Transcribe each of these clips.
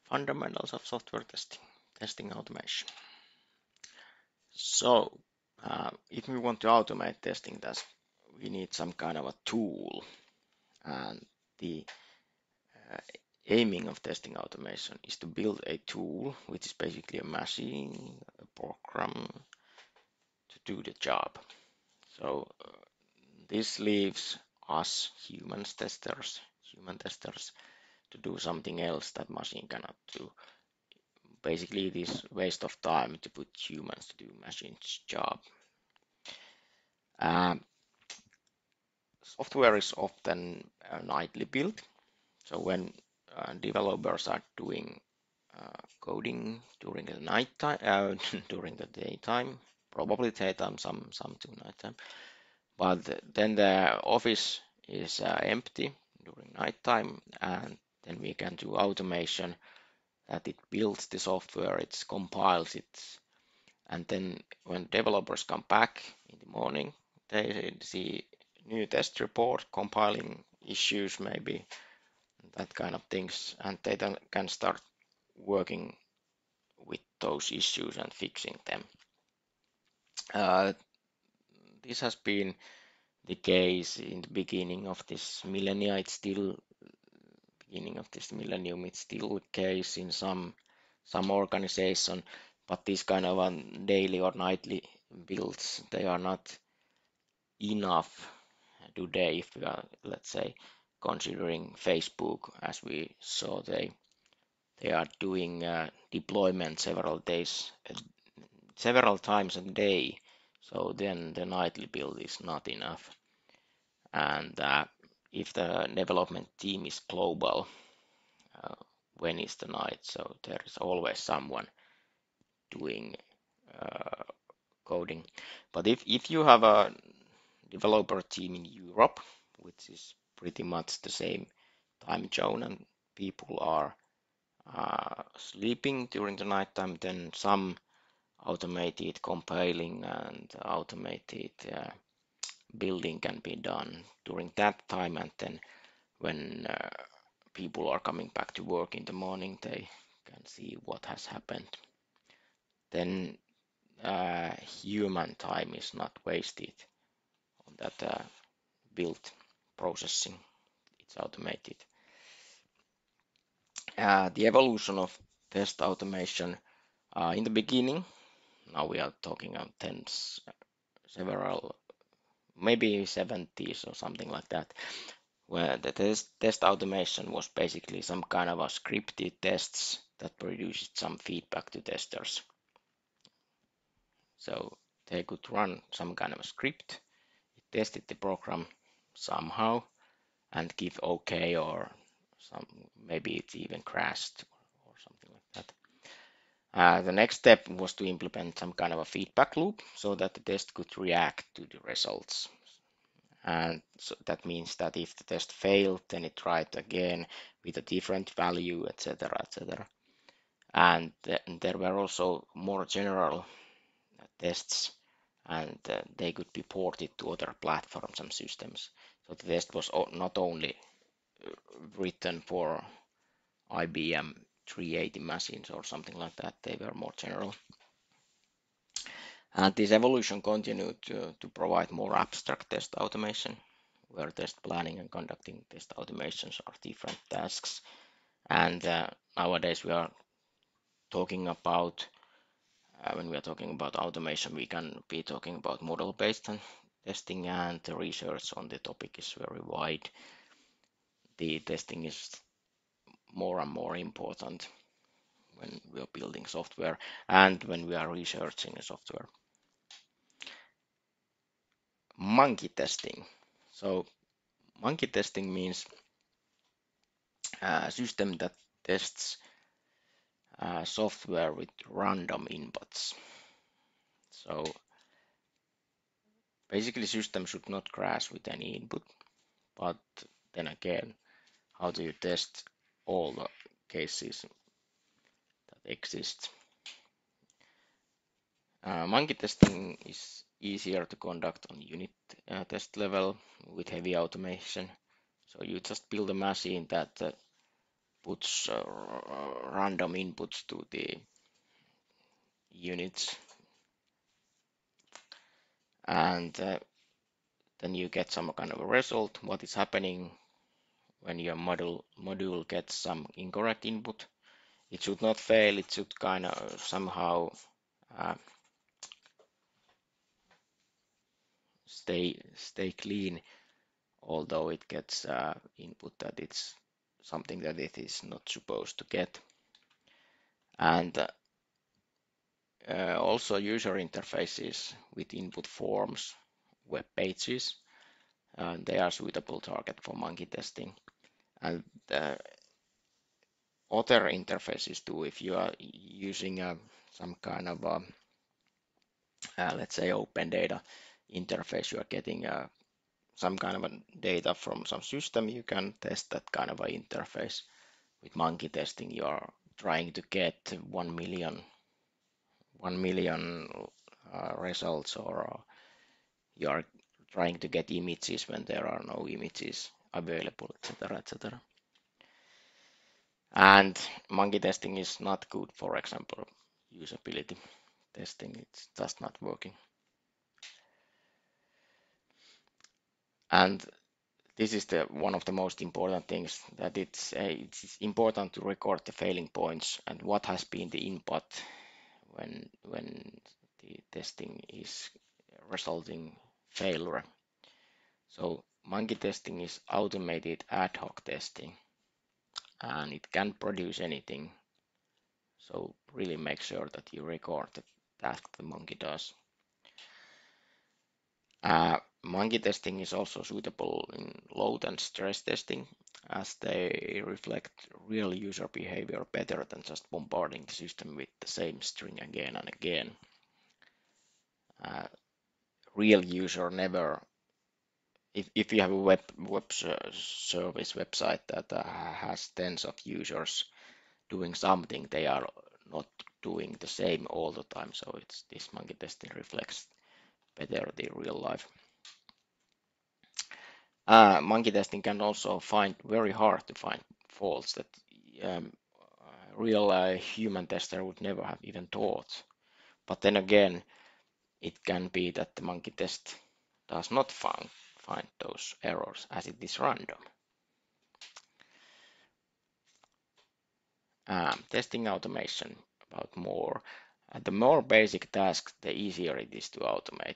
fundamentals of software testing automation. So, if we want to automate testing tasks, we need some kind of a tool, and the aiming of testing automation is to build a tool, which is basically a machine, a program to do the job. So this leaves us human testers to do something else that machine cannot do. Basically, it is waste of time to put humans to do machine's job. Software is often nightly built. So when developers are doing coding during the nighttime, during the daytime, probably daytime, some to nighttime, but then the office is empty during nighttime, and then we can do automation that it builds the software, it compiles it, and then when developers come back in the morning, they see new test report, compiling issues maybe, that kind of things, and they then can start working with those issues and fixing them. This has been the case in the beginning of this millennium. It's still beginning of this millennium. It's still the case in some organization, but these kind of daily or nightly builds, they are not enough today. If we are, let's say, considering Facebook, as we saw, they are doing deployment several times a day. So then the nightly build is not enough. And if the development team is global, when is the night? So there is always someone doing coding. But if you have a developer team in Europe, which is pretty much the same time zone, and people are sleeping during the nighttime, then some automated compiling and automated building can be done during that time, and then when people are coming back to work in the morning, they can see what has happened. Then human time is not wasted on that build processing. It's automated. The evolution of test automation in the beginning, now we are talking on tens, several, maybe 70s or something like that, where the test automation was basically some kind of a scripted tests that produced some feedback to testers. So they could run some kind of a script, it tested the program somehow and give OK, or maybe it even crashed or something like that. The next step was to implement some kind of a feedback loop so that the test could react to the results. And so that means that if the test failed, then it tried again with a different value, etc., etc. And there were also more general tests, and they could be ported to other platforms and systems. So the test was not only written for IBM 380 machines or something like that, they were more general. And this evolution continued to provide more abstract test automation, where test planning and conducting test automations are different tasks. And nowadays we are talking about, when we are talking about automation, we can be talking about model-based testing, and the research on the topic is very wide. The testing is more and more important when we are building software and when we are researching a software. Monkey testing. So monkey testing means a system that tests software with random inputs. So basically system should not crash with any input, but then again, how do you test all the cases that exist? Monkey testing is easier to conduct on unit test level with heavy automation. So you just build a machine that puts random inputs to the units, and then you get some kind of a result. What is happening when your module gets some incorrect input? It should not fail. It should kind of somehow uh, stay clean, although it gets input that it's something that it is not supposed to get. And also user interfaces with input forms, web pages, they are suitable target for monkey testing. And other interfaces too, if you are using some kind of let's say open data interface, you are getting some kind of a data from some system, you can test that kind of an interface. With monkey testing, you are trying to get 1 million results, or you are trying to get images when there are no images available, etc., etc. And monkey testing is not good, for example, usability testing. It's just not working. And this is one of the most important things, that it's important to record the failing points and what has been the input when the testing is resulting failure. So monkey testing is automated ad hoc testing, and it can produce anything. So really make sure that you record the task the monkey does. Monkey testing is also suitable in load and stress testing, as they reflect real user behavior better than just bombarding the system with the same string again and again. Real user never, if you have a web service website that has tens of users doing something, they are not doing the same all the time. So this monkey testing reflects better the real life. Monkey testing can also find very hard to find faults that um, real human tester would never have even thought. But then again, it can be that the monkey test does not find those errors, as it is random. Testing automation, about more. The more basic tasks, the easier it is to automate.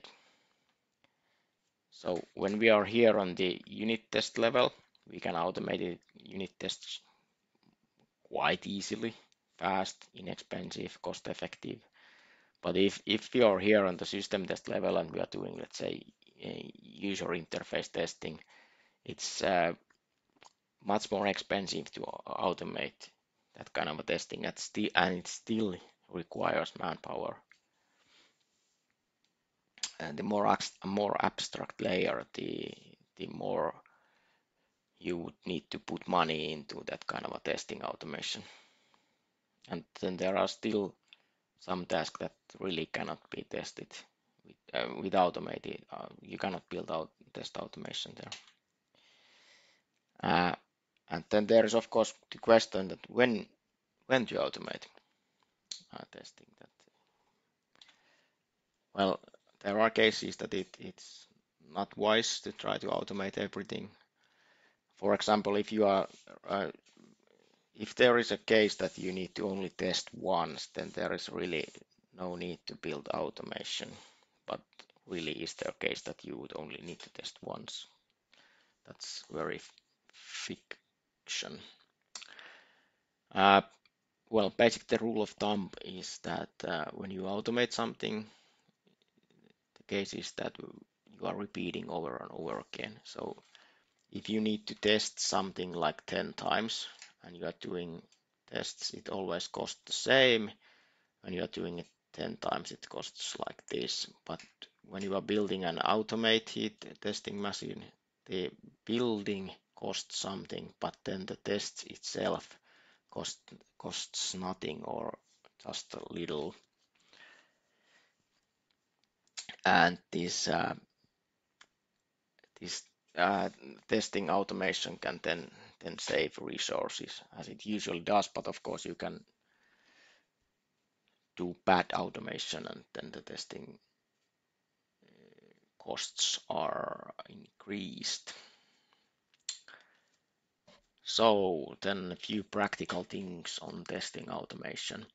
So when we are here on the unit test level, we can automate it, unit tests quite easily, fast, inexpensive, cost effective. But if we are here on the system test level and we are doing, let's say, user interface testing, it's much more expensive to automate that kind of a testing, and it still requires manpower. And the more abstract layer, the more you would need to put money into that kind of a testing automation. And then there are still some tasks that really cannot be tested with automated. You cannot build out test automation there. And then there is, of course, the question that when to automate testing. That, well, there are cases that it's not wise to try to automate everything. For example, if there is a case that you need to only test once, then there is really no need to build automation. But really, is there a case that you would only need to test once? That's very fiction. Well, basically, the rule of thumb is that when you automate something, the case is that you are repeating over and over again. So if you need to test something like 10 times and you are doing tests, it always costs the same. When you are doing it 10 times, it costs like this. But when you are building an automated testing machine, the building costs something, but then the test itself costs nothing or just a little. And this testing automation can then then save resources as it usually does, but of course you can do bad automation and then the testing costs are increased. So then a few practical things on testing automation.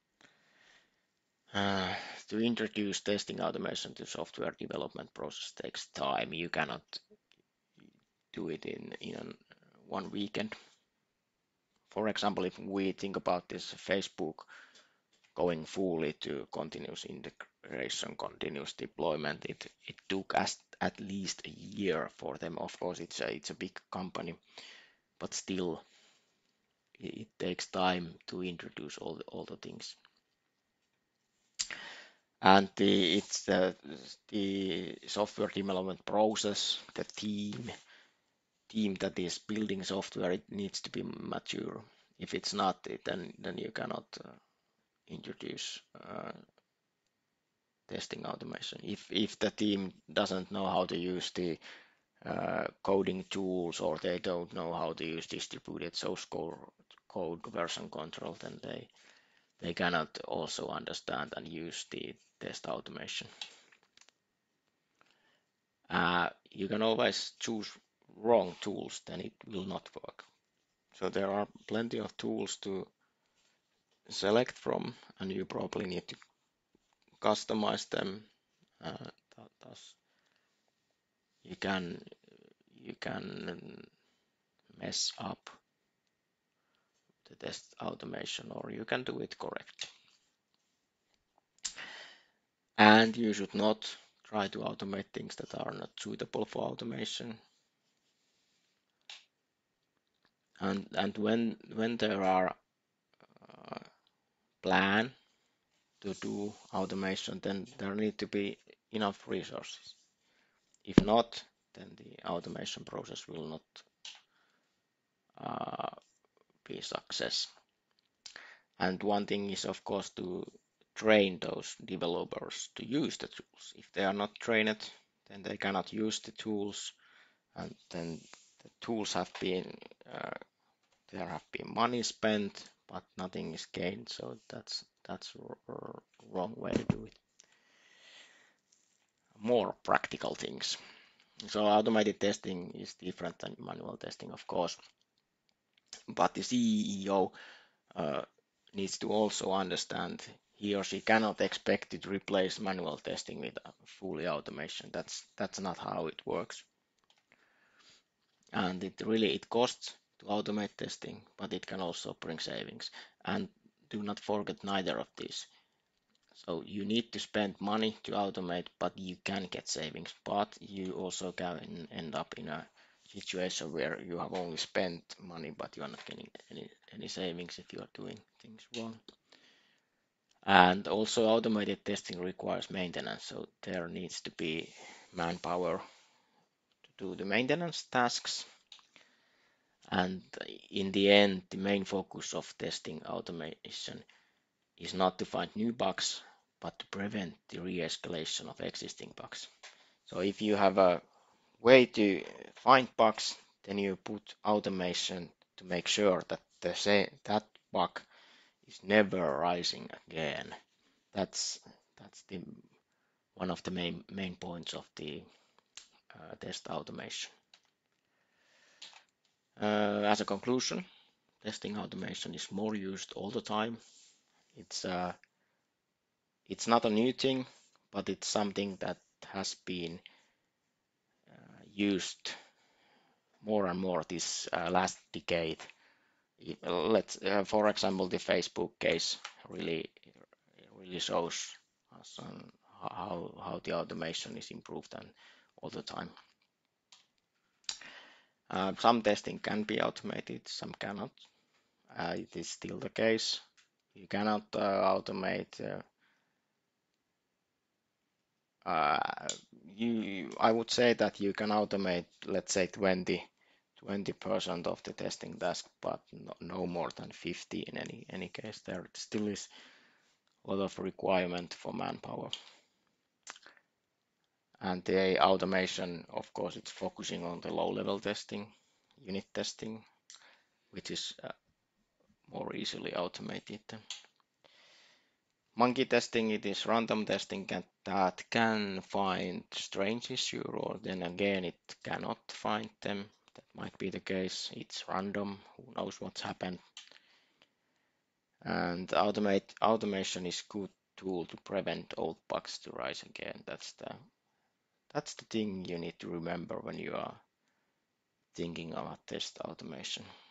To introduce testing automation to software development process takes time. You cannot do it in one weekend. For example, if we think about this Facebook going fully to continuous integration, continuous deployment, it took us at least a year for them. Of course, it's a big company, but still it takes time to introduce all the things. And it's the software development process, the team that is building software, it needs to be mature. If it's not, then you cannot introduce testing automation. If the team doesn't know how to use the coding tools, or they don't know how to use distributed source code version control, then they cannot also understand and use the test automation. You can always choose wrong tools, then it will not work. So there are plenty of tools to select from, and you probably need to customize them. Thus, you can mess up the test automation, or you can do it correctly. And you should not try to automate things that are not suitable for automation. And when there are plan to do automation, then there need to be enough resources. If not, then the automation process will not be a success. And one thing is, of course, to train those developers to use the tools. If they are not trained, then they cannot use the tools, and then the tools have been there have been money spent, but nothing is gained. So that's wrong way to do it. More practical things. So automated testing is different than manual testing, of course, but the CEO needs to also understand he or she cannot expect to replace manual testing with fully automation. That's not how it works. And it costs to automate testing, but it can also bring savings. And do not forget neither of these. So you need to spend money to automate, but you can get savings. But you also can end up in a situation where you have only spent money, but you are not getting any savings if you are doing things wrong. And also automated testing requires maintenance, so there needs to be manpower to do the maintenance tasks. And in the end, the main focus of testing automation is not to find new bugs, but to prevent the re-escalation of existing bugs. So if you have a way to find bugs, then you put automation to make sure that that bug is never rising again. That's the one of the main points of the test automation. As a conclusion, testing automation is more used all the time. It's not a new thing, but it's something that has been used more and more this last decade. For example, the Facebook case really shows us how the automation is improved and all the time. Some testing can be automated, some cannot. It is still the case. You cannot automate. I would say that you can automate, let's say, 20% of the testing task, but no more than 50 in any case. There still is a lot of requirement for manpower. And the automation, of course, it's focusing on the low-level testing, unit testing, which is more easily automated. Monkey testing, it is random testing that can find strange issue, or then again it cannot find them. That might be the case. It's random. Who knows what's happened? And automation is good tool to prevent old bugs to rise again. That's the thing you need to remember when you are thinking about test automation.